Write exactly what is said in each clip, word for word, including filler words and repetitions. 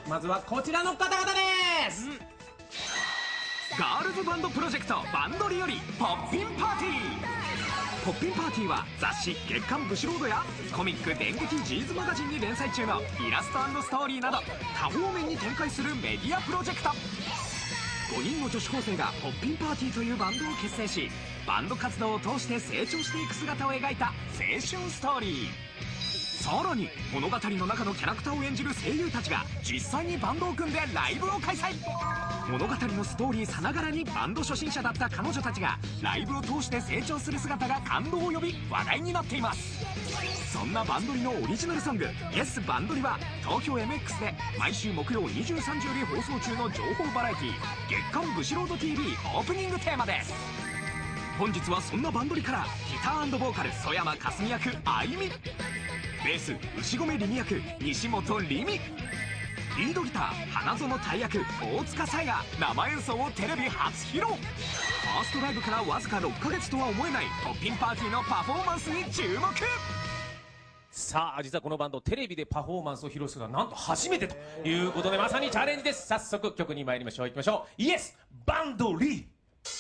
まずはこちらの方々です、うん、 ガールズバンドプロジェクトバンドリよりポッピンパーティー。ポッピンパーティーは雑誌月刊ブシロードやコミック電撃ジーズマガジンに連載中のイラスト&ストーリーなど多方面に展開するメディアプロジェクト。ごにんの女子高生がポッピンパーティーというバンドを結成し、バンド活動を通して成長していく姿を描いた青春ストーリー。さらに物語の中のキャラクターを演じる声優たちが実際にバンドを組んでライブを開催。物語のストーリーさながらにバンド初心者だった彼女たちがライブを通して成長する姿が感動を呼び話題になっています。そんなバンドリのオリジナルソング「イエスバンドリ」は東京 エムエックス で毎週木曜にじゅうさんじより放送中の情報バラエティ月刊ブシロード ティービー オープニングテーマです。本日はそんなバンドリからギター&ボーカル曽山かすみ役あいみ、ベース牛込りみ役西本りみ、リードギター花園大役大塚沙耶が生演奏をテレビ初披露。ファーストライブからわずかろっかげつとは思えないポッピンパーティーのパフォーマンスに注目。 さあ実はこのバンドテレビでパフォーマンスを披露するのはなんと初めてということでまさにチャレンジです。早速曲に参りましょう。いきましょう。イエスバンドリー。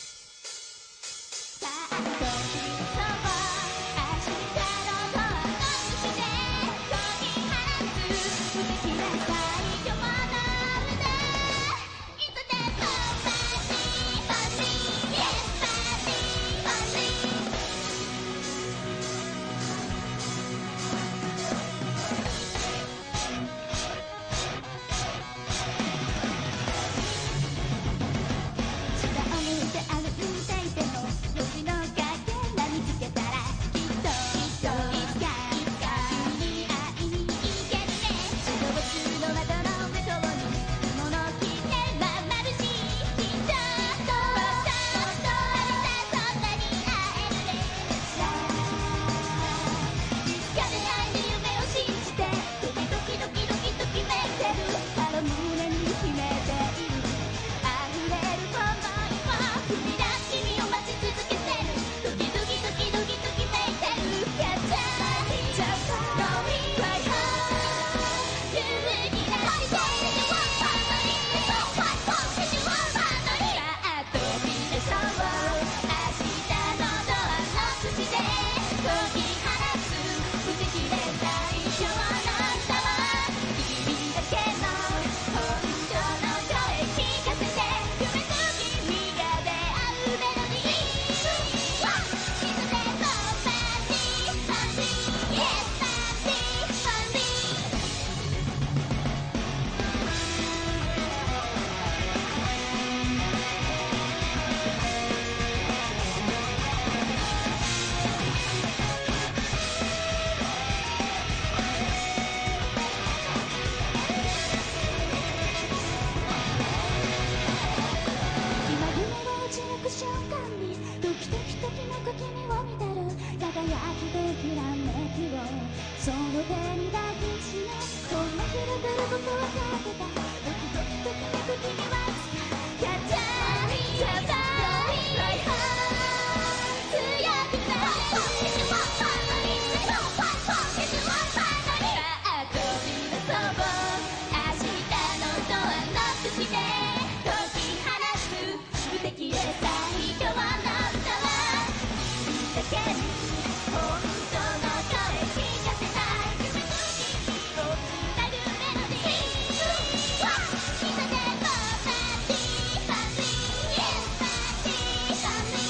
その手に抱きしめこんな日が来ることは分かってた。ドキドキときめく君はキャッチャーキャッチャーライハー強くなれポッキシュワンパンのリストポッポッキシュワンパンのリストさあ飛び出そう明日のドアノックして解き放つ無敵で最強の歌は君だけに本当の声聞かせたい夢の君をつなぐメロディーみんなでパーティーパーティーイエスパーティーパーティ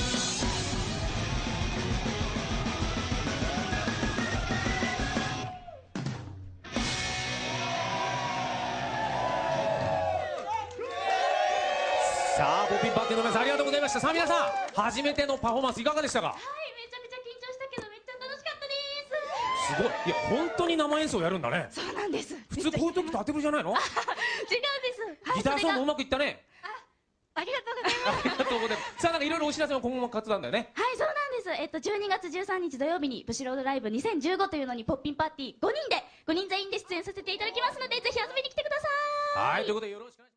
さあポッピンパーティーの皆さんありがとうございました。さあ皆さん初めてのパフォーマンスいかがでしたか。 はい、めちゃくちゃ緊張したけどめっちゃ楽しかったです。 すごい。いや本当に生演奏やるんだね。 そうなんです。 普通こういう時って当てぶりじゃないの。 違うんです。はい、 ギターソングうそれがまくいったね。 ありがとうございます。 ありがとうございます。さあなんかいろいろお知らせも今後も活動なんだよね。 はい、そうなんです。えっとじゅうにがつじゅうさんにち土曜日にブシロードライブにせんじゅうごというのにポッピンパーティーごにんでごにん全員で出演させていただきますのでぜひ遊びに来てください。 はいということでよろしくお願いします。